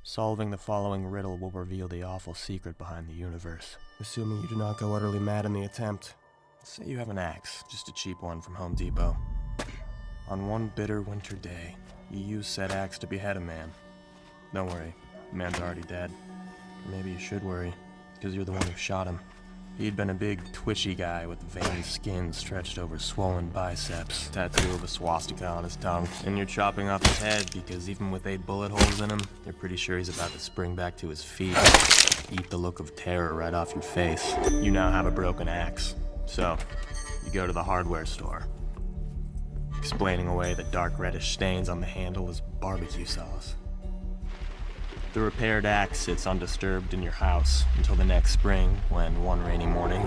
Solving the following riddle will reveal the awful secret behind the universe. Assuming you do not go utterly mad in the attempt. Say you have an axe, just a cheap one from Home Depot. On one bitter winter day, you use said axe to behead a man. Don't worry, the man's already dead. Or maybe you should worry, because you're the one who shot him. He'd been a big, twitchy guy with veiny skin stretched over swollen biceps, tattoo of a swastika on his tongue, and you're chopping off his head because even with 8 bullet holes in him, you're pretty sure he's about to spring back to his feet, eat the look of terror right off your face. You now have a broken axe, so you go to the hardware store, explaining away the dark reddish stains on the handle as barbecue sauce. The repaired axe sits undisturbed in your house until the next spring, when one rainy morning.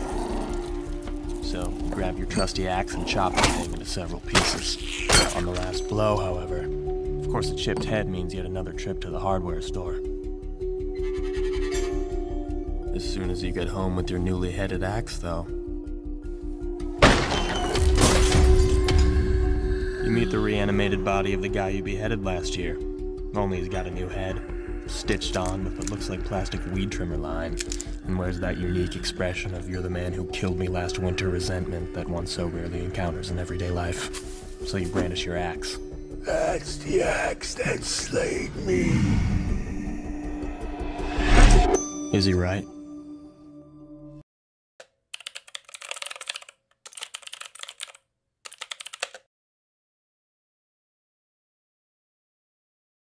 So, you grab your trusty axe and chop the thing into several pieces. On the last blow, however, of course a chipped head means yet another trip to the hardware store. As soon as you get home with your newly headed axe, though, you meet the reanimated body of the guy you beheaded last year. Only he's got a new head, stitched on with what looks like plastic weed trimmer line, and wears that unique expression of "you're the man who killed me last winter" resentment that one so rarely encounters in everyday life. So you brandish your axe. That's the axe that slayed me. Is he right?